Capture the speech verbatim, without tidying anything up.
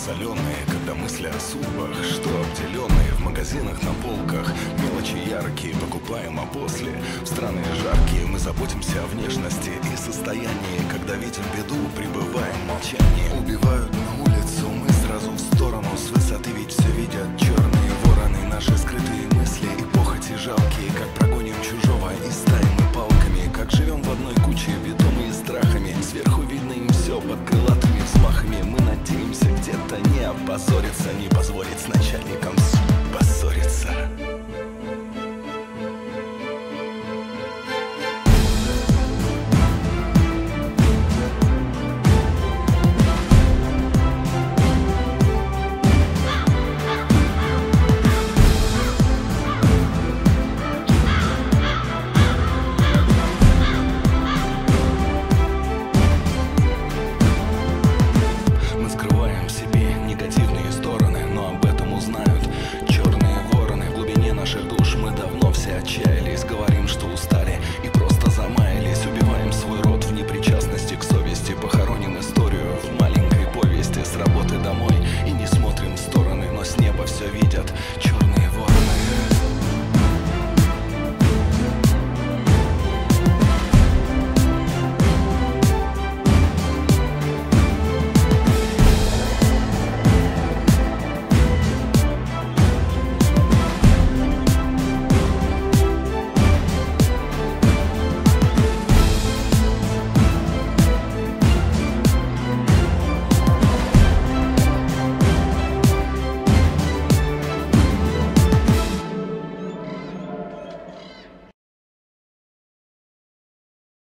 соленые, когда мысли о судьбах, что обделенные в магазинах на полках. Мелочи яркие покупаем, а после в страны жаркие мы заботимся о внешности и состоянии. Когда видим беду, пребываем в молчании. Убивают на улицу, мы сразу в сторону. С высоты ведь все видят черные вороны. Наши скрытые мысли и похоти жалкие. Как прогоним чужого и ставим мы палками. Как живем в одной куче, ведомые страхами. Сверху видно им все под крылатыми взмахами. Мы надеемся где-то не опозориться, не позволить с начальником поссориться. Отчаялись, говорим, что устали и просто замаялись. Убиваем свой род в непричастности к совести. Похороним историю в маленькой повести. С работы домой и не смотрим в стороны, но с неба все видят.